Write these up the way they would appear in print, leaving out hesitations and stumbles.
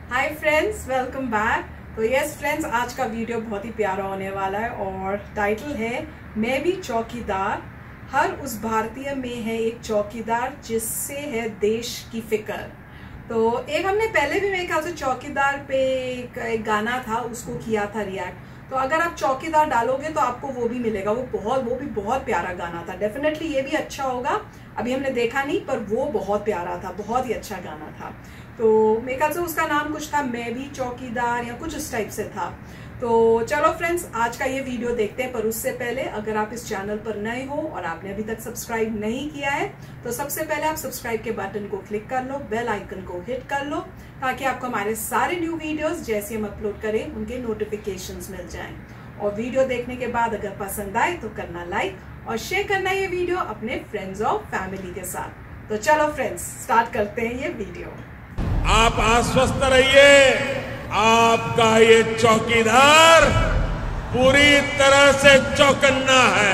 हाय friends, welcome back. तो yes friends, आज का वीडियो बहुत ही प्यारा होने वाला है और टाइटल है मैं भी चौकीदार। हर उस भारतीय में है एक चौकीदार जिससे है देश की फिक्र। तो एक हमने पहले भी मेरे ख्याल से चौकीदार पे एक गाना था, उसको किया था रिएक्ट। तो अगर आप चौकीदार डालोगे तो आपको वो भी मिलेगा। वो भी बहुत प्यारा गाना था। डेफिनेटली ये भी अच्छा होगा। अभी हमने देखा नहीं, पर वो बहुत प्यारा था, बहुत ही अच्छा गाना था। तो मेरे ख्याल से उसका नाम कुछ था मैं भी चौकीदार या कुछ इस टाइप से था। तो चलो फ्रेंड्स, आज का ये वीडियो देखते हैं। पर उससे पहले अगर आप इस चैनल पर नए हो और आपने अभी तक सब्सक्राइब नहीं किया है तो सबसे पहले आप सब्सक्राइब के बटन को क्लिक कर लो, बेल आइकन को हिट कर लो, ताकि आपको हमारे सारे न्यू वीडियोस जैसे हम अपलोड करें उनके नोटिफिकेशंस मिल जाएं। और वीडियो देखने के बाद अगर पसंद आए तो करना लाइक और शेयर करना ये वीडियो अपने फ्रेंड्स और फैमिली के साथ। तो चलो फ्रेंड्स, स्टार्ट करते हैं ये वीडियो। आप आश्वस्त रहिए, आपका ये चौकीदार पूरी तरह से चौकन्ना है।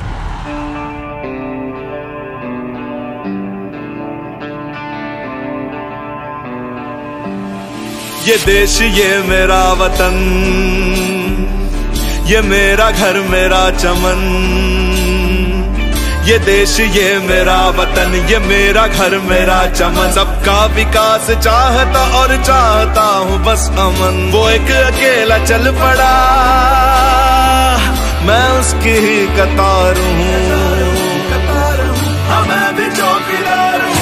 ये देश, ये मेरा वतन, ये मेरा घर, मेरा चमन। ये देश, ये मेरा वतन, ये मेरा घर, मेरा चमन। सबका विकास चाहता और चाहता हूँ बस अमन। वो एक अकेला चल पड़ा, मैं उसकी ही कतार हूँ। हाँ, मैं भी चौकीदार हूँ।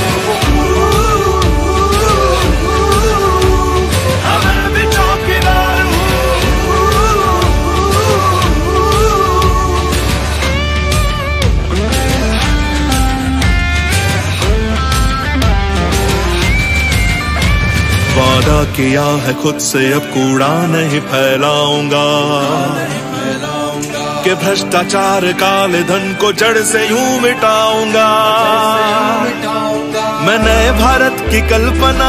हाँ, मैं भी चौकीदार हूँ। वादा किया है खुद से अब कूड़ा नहीं फैलाऊंगा, कि भ्रष्टाचार काले धन को जड़ से यूं मिटाऊंगा। मैं नए भारत की कल्पना,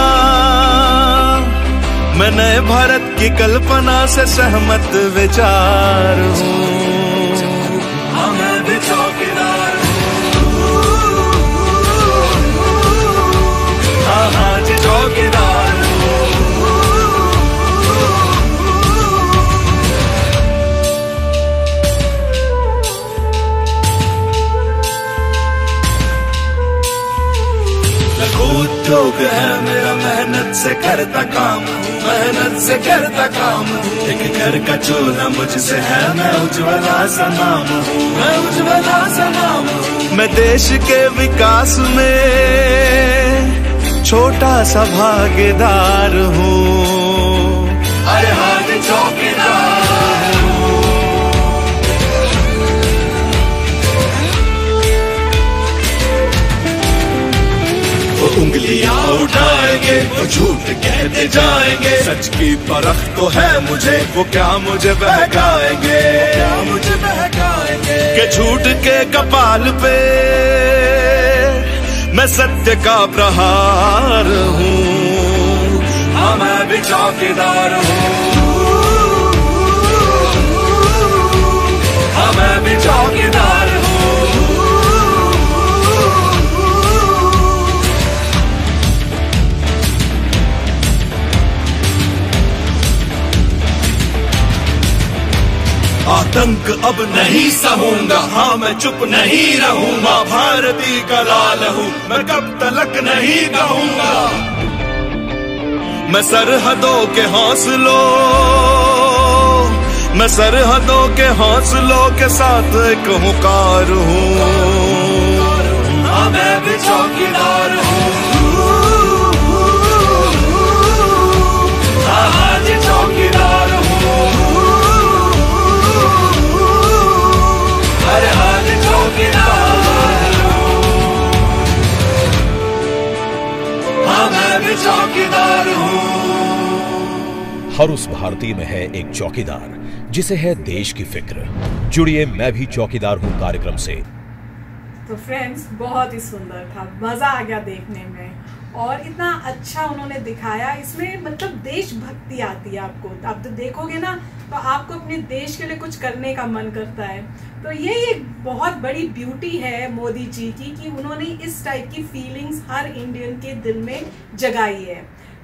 मैं नए भारत की कल्पना से सहमत विचार हूँ। हाँ, मैं भी चौकीदार हूँ। हाँ हाँ जी, चौकीदार। उद्योग है मेरा, मेहनत से करता काम हूँ, मेहनत से करता काम हूँ। एक घर का चूल्हा मुझसे है, मैं उज्ज्वला सा नाम हूँ, मैं उज्ज्वला सा नाम हूँ। मैं देश के विकास में छोटा सा भागीदार हूँ। अरे हाँ जी, चौकीदार। उंगलियां उठाएंगे, वो झूठ कहते जाएंगे। सच की परख तो है मुझे, वो क्या मुझे बहकाएंगे, क्या मुझे बहकाएंगे। के झूठ के कपाल पे मैं सत्य का प्रहार हूँ। हाँ, मैं भी चौकीदार हूँ। हाँ, मैं भी चौकीदार हूँ। आतंक अब नहीं सहूंगा, हाँ मैं चुप नहीं रहूंगा। भारती का लाल हूँ, मैं कब तलक नहीं कहूंगा। मैं सरहदों के हौसलों, मैं सरहदों के हौसलों के साथ एक हुंकार हूँ। हाँ, मैं भी चौकीदार हूँ। हाँ हाँ जी, चौकीदार हूँ। अरे हाँ जी, चौकीदार हूँ। हाँ, मैं भी चौकीदार हूँ। हर उस भारतीय में है एक चौकीदार जिसे है देश की फिक्र। जुड़िए मैं भी चौकीदार हूँ कार्यक्रम से। तो फ्रेंड्स, बहुत ही सुंदर था, मजा आ गया देखने में और इतना अच्छा उन्होंने दिखाया। इसमें मतलब देशभक्ति आती है आपको। आप तो देखोगे ना तो आपको अपने देश के लिए कुछ करने का मन करता है। तो ये एक बहुत बड़ी ब्यूटी है मोदी जी की कि उन्होंने इस टाइप की फीलिंग्स हर इंडियन के दिल में जगाई है।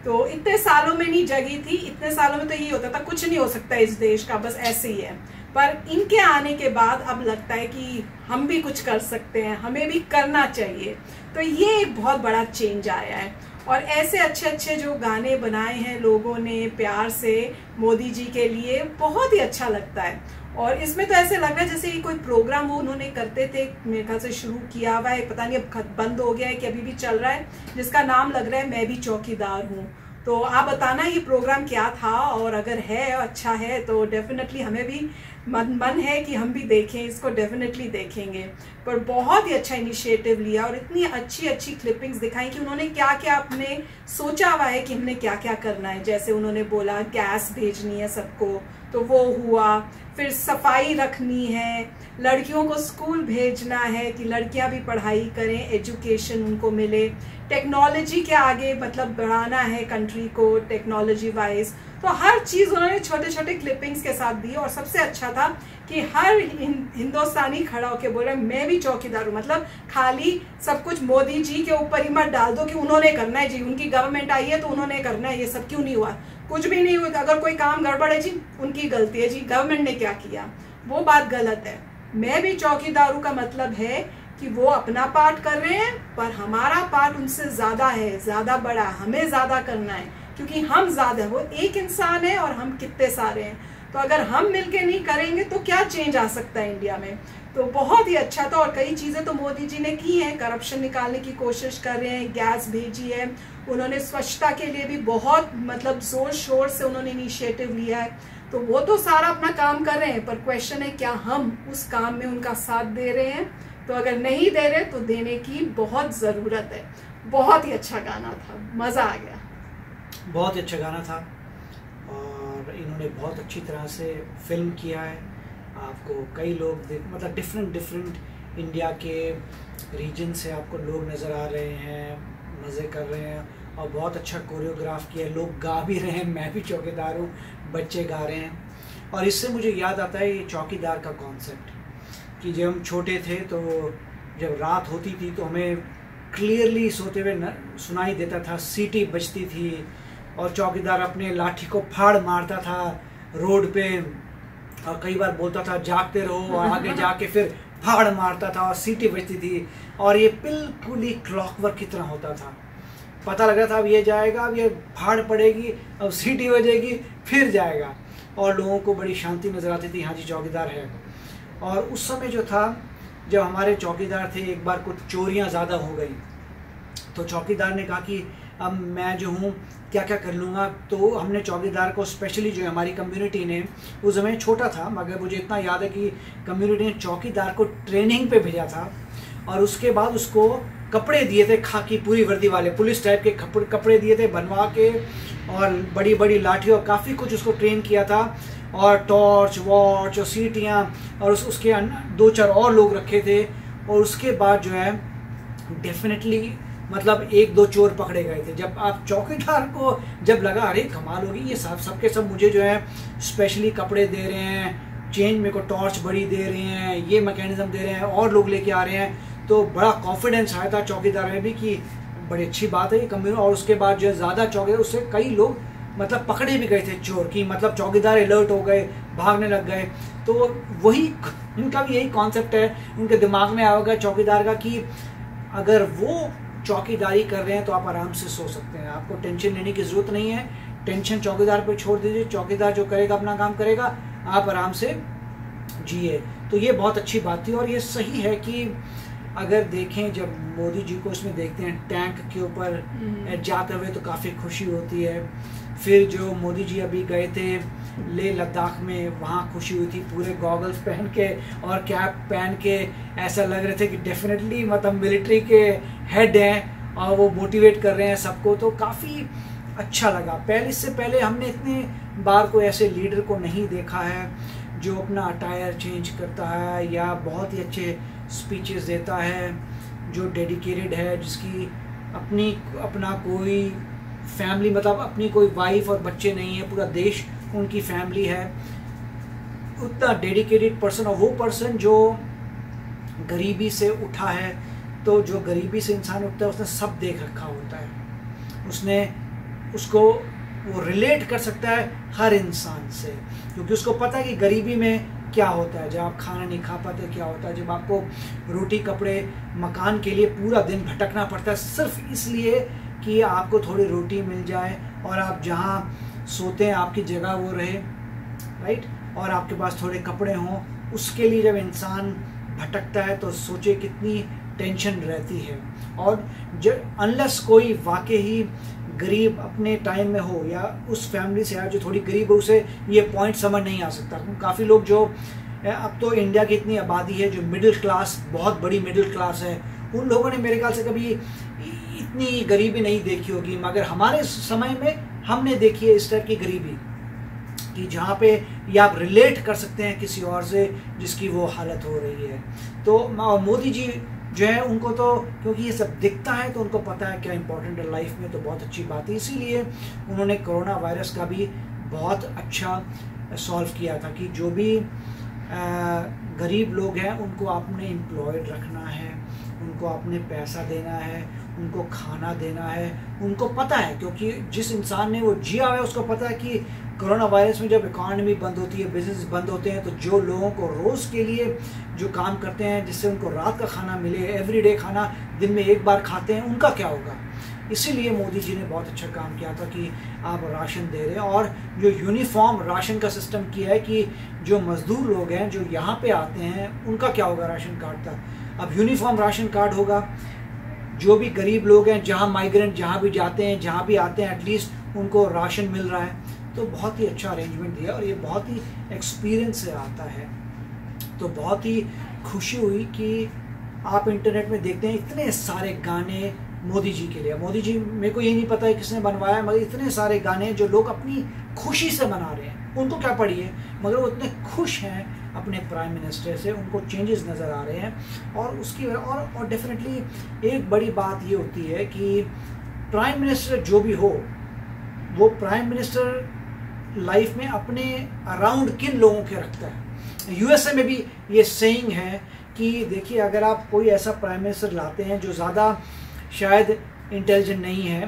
तो इतने सालों में नहीं जगी थी, इतने सालों में तो ये होता था कुछ नहीं हो सकता इस देश का, बस ऐसे ही है। पर इनके आने के बाद अब लगता है कि हम भी कुछ कर सकते हैं, हमें भी करना चाहिए। तो ये एक बहुत बड़ा चेंज आया है। और ऐसे अच्छे अच्छे जो गाने बनाए हैं लोगों ने प्यार से मोदी जी के लिए, बहुत ही अच्छा लगता है। और इसमें तो ऐसे लग रहा है जैसे ये कोई प्रोग्राम वो उन्होंने करते थे, मेरे ख्याल से शुरू किया हुआ है, पता नहीं अब बंद हो गया है कि अभी भी चल रहा है, जिसका नाम लग रहा है मैं भी चौकीदार हूँ। तो आप बताना ये प्रोग्राम क्या था, और अगर है अच्छा है तो डेफिनेटली हमें भी मन है कि हम भी देखें इसको, डेफिनेटली देखेंगे। पर बहुत ही अच्छा इनिशिएटिव लिया और इतनी अच्छी अच्छी क्लिपिंग्स दिखाई कि उन्होंने क्या क्या अपने सोचा हुआ है कि हमने क्या क्या करना है। जैसे उन्होंने बोला गैस भेजनी है सबको, तो वो हुआ। फिर सफाई रखनी है, लड़कियों को स्कूल भेजना है कि लड़कियां भी पढ़ाई करें, एजुकेशन उनको मिले, टेक्नोलॉजी के आगे मतलब बढ़ाना है कंट्री को टेक्नोलॉजी वाइज। तो हर चीज़ उन्होंने छोटे छोटे क्लिपिंग्स के साथ दी। और सबसे अच्छा था कि हर हिंदुस्तानी खड़ा होकर बोल रहे मैं भी चौकीदार हूँ। मतलब खाली सब कुछ मोदी जी के ऊपर ही मत डाल दो कि उन्होंने करना है जी, उनकी गवर्नमेंट आई है तो उन्होंने करना है, ये सब क्यों नहीं हुआ, कुछ भी नहीं हुआ। अगर कोई काम गड़बड़ है जी उनकी गलती है जी, गवर्नमेंट ने क्या किया, वो बात गलत है। मैं भी चौकीदार हूँ का मतलब है कि वो अपना पार्ट कर रहे हैं, पर हमारा पार्ट उनसे ज़्यादा है, ज़्यादा बड़ा, हमें ज़्यादा करना है, क्योंकि हम ज़्यादा, वो एक इंसान है और हम कितने सारे हैं। तो अगर हम मिलके नहीं करेंगे तो क्या चेंज आ सकता है इंडिया में। तो बहुत ही अच्छा था। और कई चीज़ें तो मोदी जी ने की हैं, करप्शन निकालने की कोशिश कर रहे हैं, गैस भेजी है उन्होंने, स्वच्छता के लिए भी बहुत मतलब ज़ोर शोर से उन्होंने इनिशिएटिव लिया है। तो वो तो सारा अपना काम कर रहे हैं, पर क्वेश्चन है क्या हम उस काम में उनका साथ दे रहे हैं। तो अगर नहीं दे रहे तो देने की बहुत ज़रूरत है। बहुत ही अच्छा गाना था, मज़ा आ गया। बहुत अच्छा गाना था और इन्होंने बहुत अच्छी तरह से फिल्म किया है। आपको कई लोग मतलब डिफरेंट इंडिया के रीजन से आपको लोग नज़र आ रहे हैं, मज़े कर रहे हैं और बहुत अच्छा कोरियोग्राफ किया है। लोग गा भी रहे हैं, मैं भी चौकीदार हूँ, बच्चे गा रहे हैं। और इससे मुझे याद आता है ये चौकीदार का कॉन्सेप्ट कि जब हम छोटे थे तो जब रात होती थी तो हमें क्लियरली सोते हुए सुनाई देता था, सीटी बजती थी और चौकीदार अपने लाठी को फाड़ मारता था रोड पे और कई बार बोलता था जागते रहो और आगे जाके फिर फाड़ मारता था और सीटी बजती थी। और ये बिल्कुल ही क्लॉकवर्क की तरह होता था, पता लग रहा था अब ये जाएगा, अब ये फाड़ पड़ेगी, अब सीटी बजेगी, फिर जाएगा। और लोगों को बड़ी शांति नज़र आती थी, हाँ जी चौकीदार है। और उस समय जो था जब हमारे चौकीदार थे, एक बार कुछ चोरियां ज़्यादा हो गई तो चौकीदार ने कहा कि अब मैं जो हूँ क्या क्या कर लूँगा। तो हमने चौकीदार को स्पेशली जो हमारी कम्युनिटी ने, उस समय छोटा था मगर मुझे इतना याद है कि कम्युनिटी ने चौकीदार को ट्रेनिंग पे भेजा था और उसके बाद उसको कपड़े दिए थे, खाकी पूरी वर्दी वाले पुलिस टाइप के कपड़े दिए थे बनवा के, और बड़ी बड़ी लाठियों काफ़ी कुछ उसको ट्रेन किया था, और टॉर्च वॉर्च और सीटियाँ और उसके 2-4 और लोग रखे थे। और उसके बाद जो है डेफिनेटली मतलब 1-2 चोर पकड़े गए थे। जब आप चौकीदार को जब लगा अरे कमाल होगी, ये सबके सब मुझे जो है स्पेशली कपड़े दे रहे हैं, चेंज मेरे को टॉर्च बड़ी दे रहे हैं, ये मैकेनिज्म दे रहे हैं और लोग लेके आ रहे हैं, तो बड़ा कॉन्फिडेंस आया था चौकीदार में भी कि बड़ी अच्छी बात है ये कम्युनिटी। और उसके बाद जो है ज़्यादा चौकीदार, उससे कई लोग मतलब पकड़े भी गए थे चोर की, मतलब चौकीदार अलर्ट हो गए, भागने लग गए। तो वही इनका भी यही कॉन्सेप्ट है, उनके दिमाग में आएगा चौकीदार का कि अगर वो चौकीदारी कर रहे हैं तो आप आराम से सो सकते हैं, आपको टेंशन लेने की ज़रूरत नहीं है, टेंशन चौकीदार पे छोड़ दीजिए, चौकीदार जो करेगा अपना काम करेगा, आप आराम से जिए। तो ये बहुत अच्छी बात थी। और ये सही है कि अगर देखें जब मोदी जी को इसमें देखते हैं टैंक के ऊपर जाते हुए तो काफ़ी खुशी होती है। फिर जो मोदी जी अभी गए थे लेह लद्दाख में, वहाँ खुशी हुई थी, पूरे गॉगल्स पहन के और कैप पहन के ऐसा लग रहे थे कि डेफिनेटली मतलब मिलिट्री के हेड हैं और वो मोटिवेट कर रहे हैं सबको, तो काफ़ी अच्छा लगा। इससे पहले हमने इतने बार कोई ऐसे लीडर को नहीं देखा है जो अपना अटायर चेंज करता है या बहुत ही अच्छे स्पीचेस देता है, जो डेडिकेटेड है, जिसकी अपना कोई फैमिली मतलब अपनी कोई वाइफ और बच्चे नहीं है, पूरा देश उनकी फैमिली है, उतना डेडिकेटेड पर्सन। और वो पर्सन जो गरीबी से उठा है, तो जो गरीबी से इंसान उठता है उसने सब देख रखा होता है, उसने उसको वो रिलेट कर सकता है हर इंसान से, क्योंकि उसको पता है कि गरीबी में क्या होता है, जब आप खाना नहीं खा पाते क्या होता है, जब आपको रोटी कपड़े मकान के लिए पूरा दिन भटकना पड़ता है सिर्फ इसलिए कि आपको थोड़ी रोटी मिल जाए और आप जहाँ सोते हैं आपकी जगह वो रहे, राइट, और आपके पास थोड़े कपड़े हों, उसके लिए जब इंसान भटकता है तो सोचे कितनी टेंशन रहती है। और जब अनलेस कोई वाकई ही गरीब अपने टाइम में हो या उस फैमिली से आए जो थोड़ी गरीब हो, उसे ये पॉइंट समझ नहीं आ सकता। काफ़ी लोग जो अब तो इंडिया की इतनी आबादी है जो मिडिल क्लास, बहुत बड़ी मिडिल क्लास है, उन लोगों ने मेरे ख्याल से कभी इतनी गरीबी नहीं देखी होगी, मगर हमारे समय में हमने देखी है इस टाइप की गरीबी कि जहाँ पे ये आप रिलेट कर सकते हैं किसी और से जिसकी वो हालत हो रही है। तो मोदी जी जो है उनको तो क्योंकि ये सब दिखता है तो उनको पता है क्या इंपॉर्टेंट है लाइफ में, तो बहुत अच्छी बात है। इसीलिए उन्होंने कोरोना वायरस का भी बहुत अच्छा सॉल्व किया था कि जो भी गरीब लोग हैं उनको आपने एम्प्लॉयड रखना है, उनको आपने पैसा देना है, उनको खाना देना है। उनको पता है, क्योंकि जिस इंसान ने वो जिया हुआ है उसको पता है कि कोरोना वायरस में जब इकॉनमी बंद होती है, बिजनेस बंद होते हैं, तो जो लोगों को रोज़ के लिए जो काम करते हैं जिससे उनको रात का खाना मिले, एवरीडे खाना दिन में एक बार खाते हैं, उनका क्या होगा। इसीलिए मोदी जी ने बहुत अच्छा काम किया था कि आप राशन दे रहे हैं, और जो यूनिफॉर्म राशन का सिस्टम किया है कि जो मज़दूर लोग हैं जो यहाँ पे आते हैं उनका क्या होगा राशन कार्ड का। अब यूनिफॉर्म राशन कार्ड होगा, जो भी गरीब लोग हैं जहाँ माइग्रेंट जहाँ भी जाते हैं जहाँ भी आते हैं एटलीस्ट उनको राशन मिल रहा है। तो बहुत ही अच्छा अरेंजमेंट दिया और ये बहुत ही एक्सपीरियंस से आता है। तो बहुत ही खुशी हुई कि आप इंटरनेट में देखते हैं इतने सारे गाने मोदी जी के लिए। मोदी जी मेरे को ये नहीं पता है किसने बनवाया, मगर इतने सारे गाने जो लोग अपनी खुशी से बना रहे हैं, उनको क्या पड़ी है, मगर वो इतने खुश हैं अपने प्राइम मिनिस्टर से, उनको चेंजेस नज़र आ रहे हैं। और उसकी और डेफिनेटली एक बड़ी बात ये होती है कि प्राइम मिनिस्टर जो भी हो वो प्राइम मिनिस्टर लाइफ में अपने अराउंड किन लोगों के रखता है। यूएसए में भी ये सेइंग है कि देखिए अगर आप कोई ऐसा प्राइम मिनिस्टर लाते हैं जो ज़्यादा शायद इंटेलिजेंट नहीं है,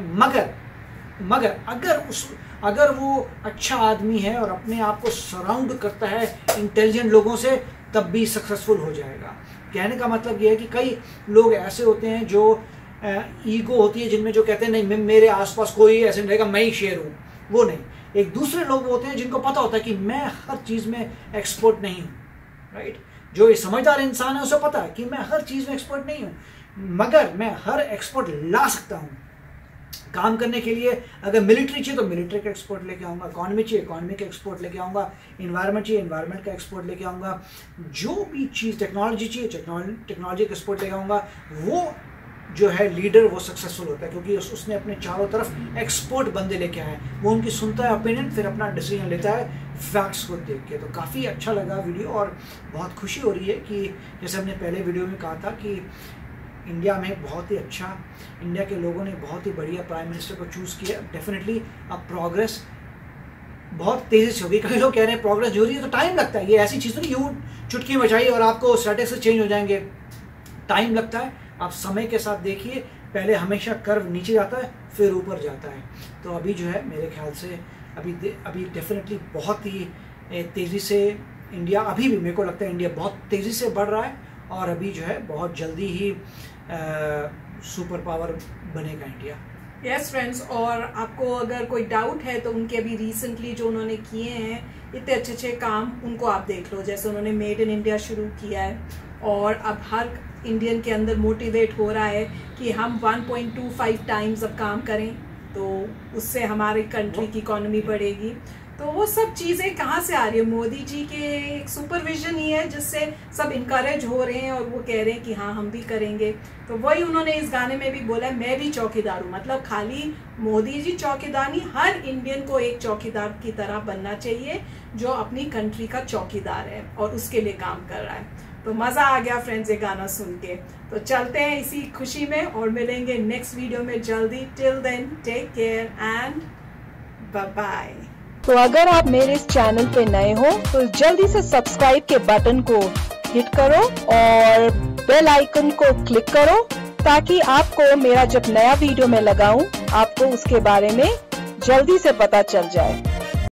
मगर अगर वो अच्छा आदमी है और अपने आप को सराउंड करता है इंटेलिजेंट लोगों से, तब भी सक्सेसफुल हो जाएगा। कहने का मतलब ये है कि कई लोग ऐसे होते हैं जो ईगो होती है जिनमें, जो कहते हैं नहीं मेरे आसपास कोई ऐसे नहीं रहेगा, मैं ही शेर हूँ, वो नहीं। एक दूसरे लोग होते हैं जिनको पता होता है कि मैं हर चीज़ में एक्सपर्ट नहीं हूँ, राइट। जो ये समझदार इंसान है उसे पता है कि मैं हर चीज़ में एक्सपर्ट नहीं हूँ, मगर मैं हर एक्सपर्ट ला सकता हूँ काम करने के लिए। अगर मिलिट्री चाहिए तो मिलिट्री का एक्सपर्ट लेके आऊँगा, इकॉनमी चाहिए इकॉनमी का एक्सपर्ट लेके आऊँगा, इन्वायरमेंट चाहिए इन्वायरमेंट का एक्सपर्ट लेके आऊँगा, जो भी चीज़ टेक्नोलॉजी चाहिए टेक्नोलॉजी का एक्सपर्ट लेके आऊँगा। वो जो है लीडर वो सक्सेसफुल होता है क्योंकि उसने अपने चारों तरफ एक्सपर्ट बंदे लेके आए, वो उनकी सुनता है ओपिनियन, फिर अपना डिसीजन लेता है फैक्ट्स को देख के। तो काफ़ी अच्छा लगा वीडियो और बहुत खुशी हो रही है कि जैसे हमने पहले वीडियो में कहा था कि इंडिया में बहुत ही अच्छा, इंडिया के लोगों ने बहुत ही बढ़िया प्राइम मिनिस्टर को चूज़ किया। डेफिनेटली अब प्रोग्रेस बहुत तेज़ी से होगी। कई लोग कह रहे हैं प्रोग्रेस जो रही है तो टाइम लगता है, ये ऐसी चीज़ नहीं यूँ चुटकी बजाई और आपको स्टेटस चेंज हो जाएंगे, टाइम लगता है। आप समय के साथ देखिए, पहले हमेशा कर्व नीचे जाता है फिर ऊपर जाता है। तो अभी जो है मेरे ख्याल से अभी डेफिनेटली बहुत ही तेज़ी से इंडिया, अभी भी मेरे को लगता है इंडिया बहुत तेज़ी से बढ़ रहा है और अभी जो है बहुत जल्दी ही सुपर पावर बनेगा इंडिया। यस फ्रेंड्स, और आपको अगर कोई डाउट है तो उनके अभी रिसेंटली जो उन्होंने किए हैं इतने अच्छे अच्छे काम, उनको आप देख लो। जैसे उन्होंने मेड इन इंडिया शुरू किया है और अब हर इंडियन के अंदर मोटिवेट हो रहा है कि हम 1.25 टाइम्स अब काम करें तो उससे हमारी कंट्री की इकोनॉमी बढ़ेगी। तो वो सब चीज़ें कहाँ से आ रही है? मोदी जी के एक सुपरविजन ही है जिससे सब इनकरेज हो रहे हैं और वो कह रहे हैं कि हाँ हम भी करेंगे। तो वही उन्होंने इस गाने में भी बोला है, मैं भी चौकीदार हूँ। मतलब खाली मोदी जी चौकीदार नहीं, हर इंडियन को एक चौकीदार की तरह बनना चाहिए जो अपनी कंट्री का चौकीदार है और उसके लिए काम कर रहा है। तो मज़ा आ गया फ्रेंड्स ये गाना सुन के। तो चलते हैं इसी खुशी में और मिलेंगे नेक्स्ट वीडियो में जल्दी। Till then take care and bye bye. तो अगर आप मेरे इस चैनल पे नए हो तो जल्दी से सब्सक्राइब के बटन को हिट करो और बेल आइकन को क्लिक करो ताकि आपको मेरा जब नया वीडियो मैं लगाऊं आपको उसके बारे में जल्दी से पता चल जाए।